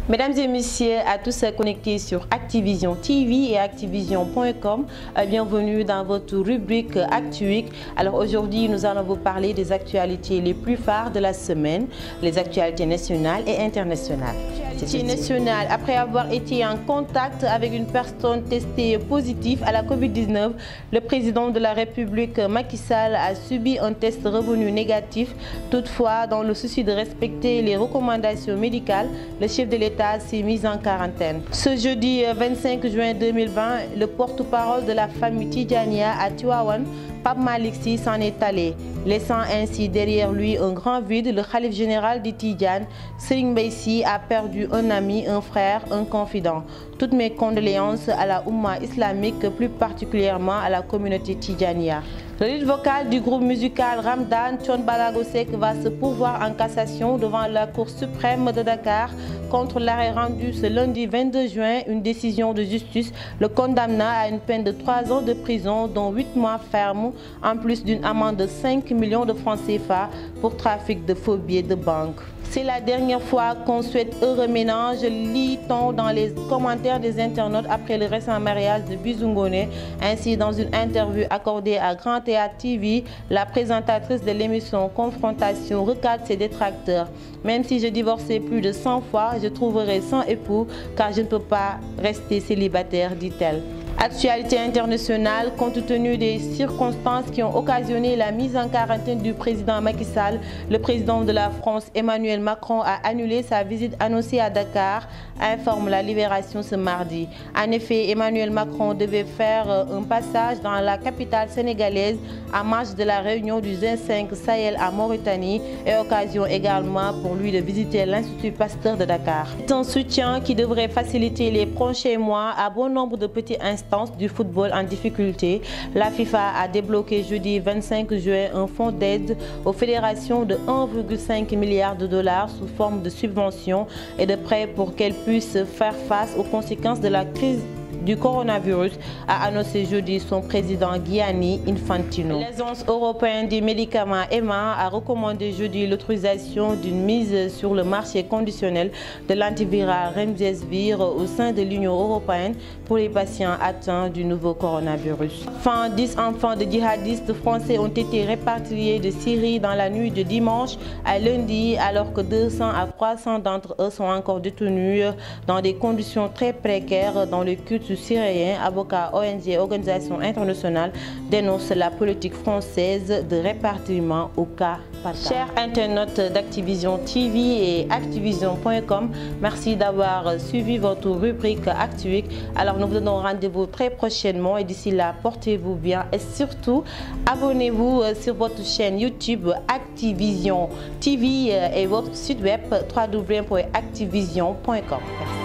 Mesdames et messieurs, à tous connectés sur Activision TV et Activision.com, bienvenue dans votre rubrique Actuik. Alors aujourd'hui, nous allons vous parler des actualités les plus phares de la semaine, les actualités nationales et internationales. Nationale, après avoir été en contact avec une personne testée positive à la Covid-19, le président de la République Macky Sall a subi un test revenu négatif. Toutefois, dans le souci de respecter les recommandations médicales, le chef de l'État s'est mis en quarantaine. Ce jeudi 25 juin 2020, le porte-parole de la famille Tidjania à Tivaouane, Pape Malick Sy, s'en est allé, laissant ainsi derrière lui un grand vide. Le khalife général de Tidjane, Serigne Mbaye Sy, a perdu un ami, un frère, un confident. Toutes mes condoléances à la Oumma islamique, plus particulièrement à la communauté Tidjania. Le lead vocal du groupe musical Ramdan, Thione Ballago Seck, va se pourvoir en cassation devant la Cour suprême de Dakar contre l'arrêt rendu ce lundi 22 juin. Une décision de justice le condamna à une peine de 3 ans de prison, dont 8 mois fermes, en plus d'une amende de 5 millions de francs CFA pour trafic de faux billets de banque. C'est la dernière fois qu'on souhaite heureux ménage, lit-on dans les commentaires des internautes après le récent mariage de Bijou Ngoné. Ainsi, dans une interview accordée à Grand Théâtre TV, la présentatrice de l'émission Confrontation recadre ses détracteurs. Même si je divorçais plus de 100 fois, je trouverai 100 époux car je ne peux pas rester célibataire, dit-elle. Actualité internationale, compte tenu des circonstances qui ont occasionné la mise en quarantaine du président Macky Sall, le président de la France Emmanuel Macron a annulé sa visite annoncée à Dakar, informe la Libération ce mardi. En effet, Emmanuel Macron devait faire un passage dans la capitale sénégalaise en marge de la réunion du G5 Sahel à Mauritanie et occasion également pour lui de visiter l'Institut Pasteur de Dakar. C'est un soutien qui devrait faciliter les prochains mois à bon nombre de petits instants du football en difficulté. La FIFA a débloqué jeudi 25 juin un fonds d'aide aux fédérations de 1,5 milliard de dollars sous forme de subventions et de prêts pour qu'elles puissent faire face aux conséquences de la crise du coronavirus, a annoncé jeudi son président Gianni Infantino. L'Agence européenne des médicaments EMA a recommandé jeudi l'autorisation d'une mise sur le marché conditionnel de l'antiviral Remdesivir au sein de l'Union européenne pour les patients atteints du nouveau coronavirus. Enfin, 10 enfants de djihadistes français ont été répatriés de Syrie dans la nuit de dimanche à lundi, alors que 200 à 300 d'entre eux sont encore détenus dans des conditions très précaires dans le culte syrien. Avocats, ONG, organisations internationales dénoncent la politique française de répartition au cas par cas. Chers internautes d'Activision TV et Activision.com, merci d'avoir suivi votre rubrique Actuik. Alors nous vous donnons rendez-vous très prochainement et d'ici là, portez-vous bien et surtout abonnez-vous sur votre chaîne YouTube Activision TV et votre site web www.activision.com. Merci.